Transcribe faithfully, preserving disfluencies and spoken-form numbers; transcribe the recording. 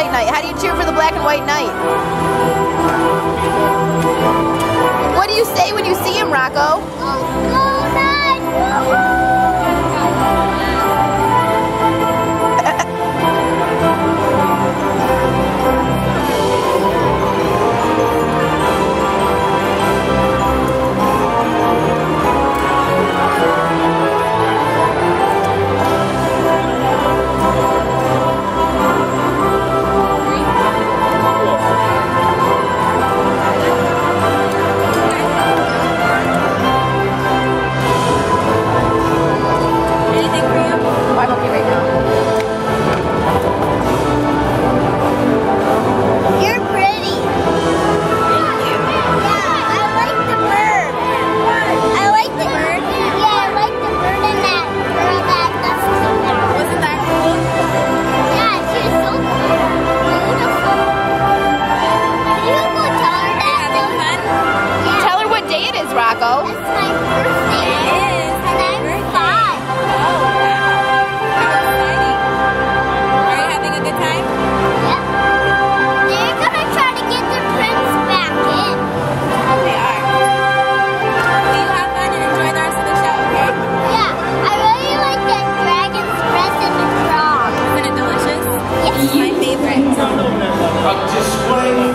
white knight. How do you cheer for the black and white knight? What do you say when you see him, Rocco? Rocco. It's my birthday. It is. And I'm five. Oh, wow. How exciting. Are you having a good time? Yep. They're going to try to get their prince back in. They are. Will you have fun and enjoy the rest of the show, okay? Yeah. I really like that dragon's present and frog. Isn't it delicious? Yes. It's my favorite.